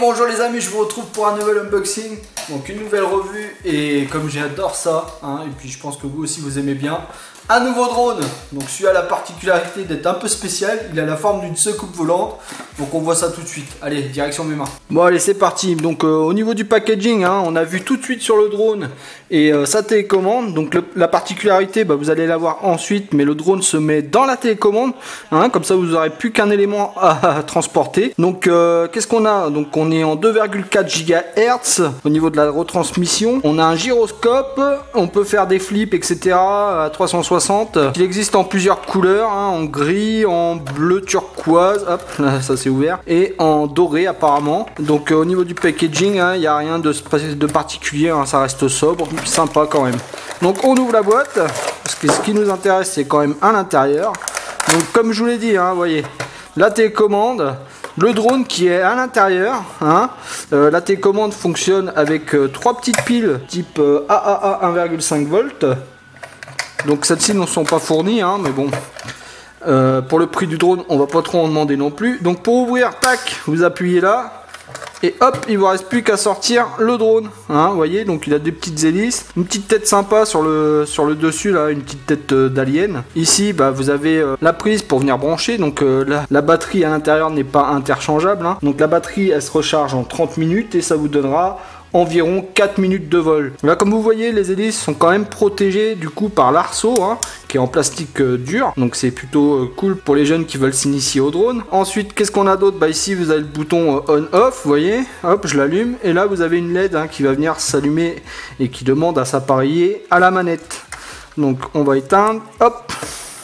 bonjour les amis, je vous retrouve pour un nouvel unboxing, donc une nouvelle revue, et comme j'adore ça, et puis je pense que vous aussi vous aimez bien, un nouveau drone. Donc celui-là a la particularité d'être un peu spécial, il a la forme d'une soucoupe volante, donc on voit ça tout de suite. Allez, direction mes mains. Bon allez, c'est parti. Donc au niveau du packaging, on a vu tout de suite sur le drone et sa télécommande. Donc la particularité, vous allez la voir ensuite, mais le drone se met dans la télécommande, comme ça vous n'aurez plus qu'un élément à transporter. Donc qu'est-ce qu'on a? Donc on est en 2,4 GHz au niveau de la retransmission. On a un gyroscope, on peut faire des flips, etc. à 360. Il existe en plusieurs couleurs, en gris, en bleu turquoise, hop, là, ça s'est ouvert, et en doré apparemment. Donc au niveau du packaging, il n'y a rien de particulier, ça reste sobre, sympa quand même. Donc on ouvre la boîte, parce que ce qui nous intéresse c'est quand même à l'intérieur. Donc comme je vous l'ai dit, vous voyez, la télécommande, le drone qui est à l'intérieur, la télécommande fonctionne avec 3 petites piles type AAA 1,5 volts. Donc celles-ci ne sont pas fournies, mais bon, pour le prix du drone, on va pas trop en demander non plus. Donc pour ouvrir, tac, vous appuyez là, et hop, il vous reste plus qu'à sortir le drone. Vous voyez, donc il a des petites hélices, une petite tête sympa sur le dessus, là, une petite tête d'alien. Ici, vous avez la prise pour venir brancher, donc la batterie à l'intérieur n'est pas interchangeable. Donc la batterie, elle se recharge en 30 minutes et ça vous donnera environ 4 minutes de vol. Là, comme vous voyez, les hélices sont quand même protégées du coup par l'arceau, qui est en plastique dur, donc c'est plutôt cool pour les jeunes qui veulent s'initier au drone. Ensuite, qu'est-ce qu'on a d'autre? Ici vous avez le bouton on-off, vous voyez, hop, je l'allume, et là vous avez une LED qui va venir s'allumer et qui demande à s'appareiller à la manette. Donc on va éteindre, hop.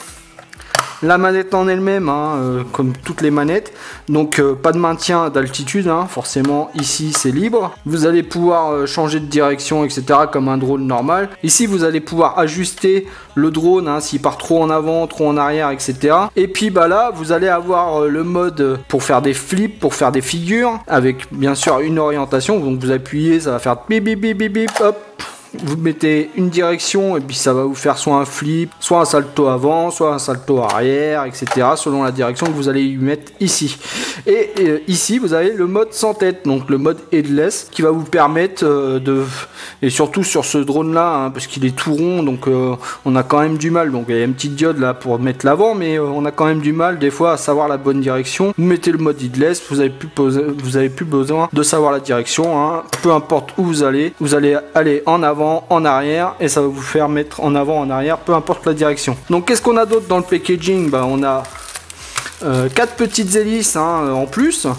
La manette en elle-même, comme toutes les manettes, donc pas de maintien d'altitude, forcément ici c'est libre. Vous allez pouvoir changer de direction, etc. comme un drone normal. Ici vous allez pouvoir ajuster le drone s'il part trop en avant, trop en arrière, etc. Et puis là vous allez avoir le mode pour faire des flips, pour faire des figures, avec bien sûr une orientation. Donc vous appuyez, ça va faire bip bip bip bip bip, hop. Vous mettez une direction et puis ça va vous faire soit un flip, soit un salto avant, soit un salto arrière, etc. selon la direction que vous allez lui mettre ici. Et ici vous avez le mode sans tête, donc le mode headless, qui va vous permettre et surtout sur ce drone là, parce qu'il est tout rond, donc on a quand même du mal. Donc il y a une petite diode là pour mettre l'avant, mais on a quand même du mal des fois à savoir la bonne direction. Vous mettez le mode headless, vous avez plus besoin de savoir la direction, peu importe où vous allez aller en avant, en arrière, et ça va vous faire mettre en avant, en arrière, peu importe la direction. Donc qu'est-ce qu'on a d'autre dans le packaging? On a 4 petites hélices en plus.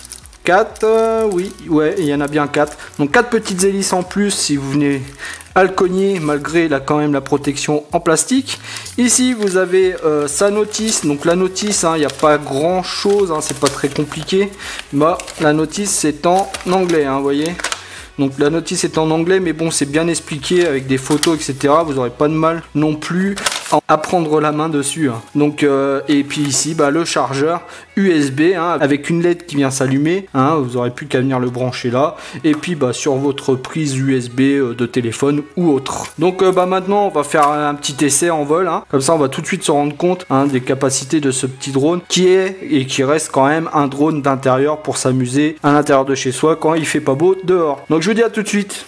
4, ouais, il y en a bien 4. Donc 4 petites hélices en plus si vous venez à le cogner, malgré quand même la protection en plastique. Ici vous avez sa notice. Donc la notice, il n'y a pas grand chose, c'est pas très compliqué. La notice c'est en anglais, vous voyez. Donc la notice est en anglais, mais bon, c'est bien expliqué avec des photos, etc. Vous n'aurez pas de mal non plus à prendre la main dessus. Donc et puis ici, le chargeur USB avec une LED qui vient s'allumer. Vous n'aurez plus qu'à venir le brancher là. Et puis sur votre prise USB de téléphone ou autre. Donc maintenant, on va faire un petit essai en vol. Comme ça, on va tout de suite se rendre compte des capacités de ce petit drone qui est et qui reste quand même un drone d'intérieur pour s'amuser à l'intérieur de chez soi quand il fait pas beau dehors. Donc je vous dis à tout de suite.